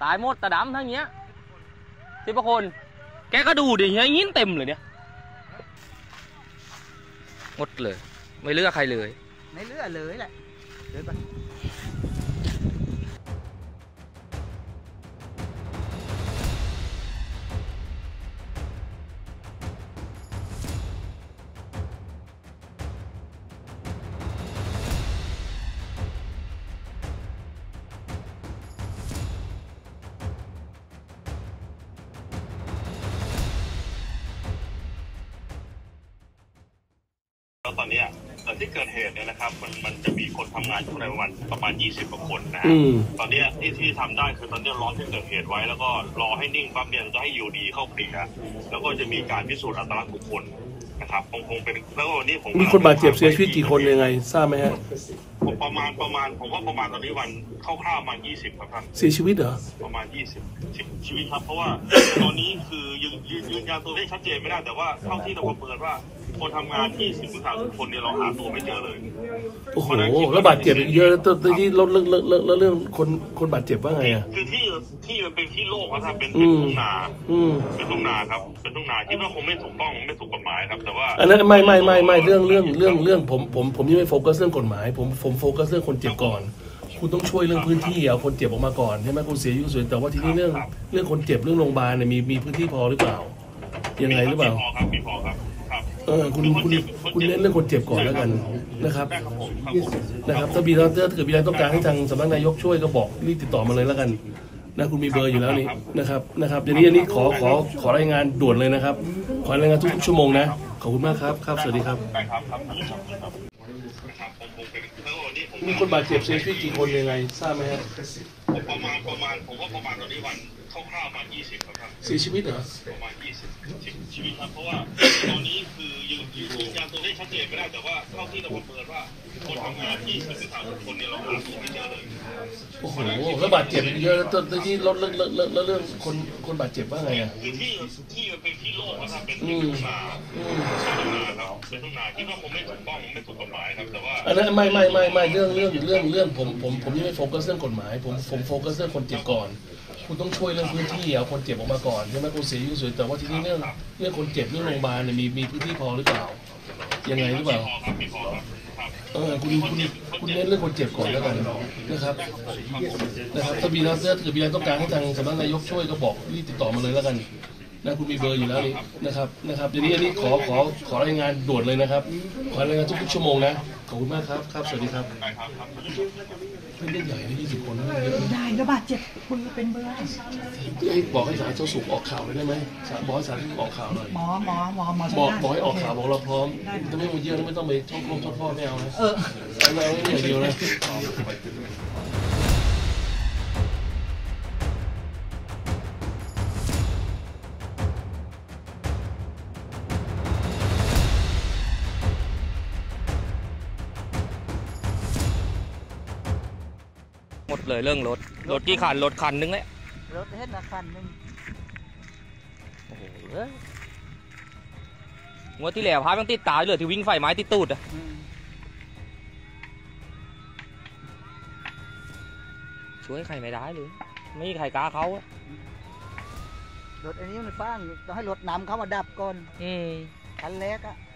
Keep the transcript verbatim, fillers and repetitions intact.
ายหมดตาดำทั้งเงี้ยสิบกว่าคนแกก็ดูดิเงี้ยยิ้นเต็มเลยเนี่ยหมดเลยไม่เลือกใครเลยไม่เลือกเลยแหละเดี๋ยวไปตอนนี้ที่เกิดเหตุเนี่ยนะครับมันมันจะมีคนทำงานอยู่ในประมาณประมาณยี่สิบกว่าคนนะฮะตอนนี้ที่ที่ทำได้คือตอนนี้รอที่เกิดเหตุไว้แล้วก็รอให้นิ่งปั๊บเนี่ยจะให้ยูดีเข้าเคลียร์แล้วก็จะมีการพิสูจน์อัตลักษณ์บุคคลนะครับคงคงเป็นแล้ววันนี้ผมมีคนบาดเจ็บเสียชีวิตกี่คนยังไงทราบไหมฮะประมาณประมาณผมว่าประมาณตอนนี้วันคร่าวๆประมาณยี่สิบครับท่านเสียชีวิตเหรอประมาณยี่สิบชีวิตครับเพราะว่าตอนนี้คือยืนยืนยันตัวเลขชัดเจนไม่ได้แต่ว่าเท่าที่เราประเมินว่าคนทำงานที่สิบถึงสามสิบคนเนี่ยเราหาตัวไม่เจอเลยโอ้โหแล้วบาดเจ็บเยอะตอนที่ลดเรื่องเรื่องแล้วเรื่องคนคนบาดเจ็บว่าไงอ่ะคือที่ที่มันเป็นที่โล่งครับเป็นเป็นทุ่งนาเป็นทุ่งนาครับเป็นทุ่งนาที่ว่าคงไม่ถูกต้องไม่ถูกกฎหมายครับแต่ว่าอันนั้นไม่ไม่ไม่ไม่เรื่องเรื่องเรื่องเรื่องผมผมผมยังไม่โฟกัสเรื่องกฎหมายผมผมโฟกัสเรื่องคนเจ็บก่อนคุณต้องช่วยเรื่องพื้นที่เอาคนเจ็บออกมาก่อนใช่ไหมคุณเสียชีวิตส่วนแต่ว่าทีนี้เรื่องเรื่องคนเจ็บเรื่องโรงพยาบาลเนี่ยมีมีพื้นที่พอหรือเปล่ายังไงหรือเปล่าพอครับมีพอครับเออคุณคุณคุณเน้นเรื่องคนเจ็บก่อนแล้วกันนะครับนะครับถ้ามีถ้าเกิดมีอะไรต้องการให้ทางสำนักนายกช่วยก็บอกรีบติดต่อมาเลยแล้วกันนะคุณมีเบอร์อยู่แล้วนี่นะครับนะครับอย่างนี้อันนี้ขอขอขอรายงานด่วนเลยนะครับขอรายงานทุกชั่วโมงนะขอบคุณมากครับครับสวัสดีครับมีคนบาดเจ็บเสียชีวิตกี่คนยังไงทราบไหมฮะประมาณประมาณผมว่าประมาณตอนนี้วันคร่าวๆประมาณยี่สิบครับเสียชีวิตเหรอประมาณยี่สิบชีวิตครับเพราะว่าตอนนี้คือยืนยืนยันตัวเลขชัดเจนไม่ได้แต่ว่าเท่าที่เราประเมินว่าคนทำงานที่สิบถึงสามสิบคนเนี่ยเราหาตัวไม่เจอเลยโอ้โหแล้วบาดเจ็บเยอะตอนที่ลดเรื่องเรื่องแล้วเรื่องคนคนบาดเจ็บว่าไงอ่ะคือที่ที่มันเป็นที่โล่งครับเป็นเป็นทุ่งนาเป็นทุ่งนาครับเป็นทุ่งนาที่ว่าคงไม่ถูกต้องไม่ถูกกฎหมายครับแต่ว่าอันนั้นไม่ไม่ไม่ไม่เรื่องเรื่องเรื่องเรื่องผมผมผมยังไม่โฟกัสเรื่องกฎหมายผมผมโฟกัสเรื่องคนเจ็บก่อนคุณต้องช่วยเรื่องพื้นที่เอาคนเจ็บออกมาก่อนใช่ไหมคุณเสียชีวิตส่วนแต่ว่าทีนี้เรื่องเรื่องคนเจ็บเรื่องโรงพยาบาลเนี่ยมีมีพื้นที่พอหรือเปล่ายังไงหรือเปล่าเออคุณคุณคุณเน้นเรื่องคนเจ็บก่อนแล้วกันนะครับนะครับถ้ามีถ้าเกิดมีอะไรต้องการให้ทางสำนักนายกช่วยก็บอกรีบติดต่อมาเลยแล้วกันนะคุณมีเบอร์อยู่แล้วนี่นะครับนะครับอย่างนี้อันนี้ขอขอขอรายงานด่วนเลยนะครับขอรายงานทุกๆชั่วโมงนะขอบคุณมากครับครับสวัสดีครับเป็นเรื่องใหญ่เลยยี่สิบคนนั่นเยอะได้ระบาดเจ็บคุณเป็นเบอร์บอกให้สาธารณสุขออกข่าวเลยได้ไหมบอกให้สาธารณสุขออกข่าวหน่อยหมอหมอหมอหมอบอกบอกให้ออกข่าวบอกเราพร้อมจะไม่มาเยี่ยมไม่ต้องไปท่องโลกท่องพ่อไม่เอานะเออเอาไม่เอาไม่อย่างเดียวนะหมดเลยเรื่องรถรถกี่คันรถคันนึงเลยรถเห็นละคันนึงโอ้โหงวดที่แล้วพายังติดตายเลยที่วิ่งไฟไม้ติดตูดอะช่วยใครไม่ได้เลยไม่มีใครกล้าเขาอะรถอันนี้มันฟังต้องให้รถนำเขามาดับก่อนอืมคันแรกอะ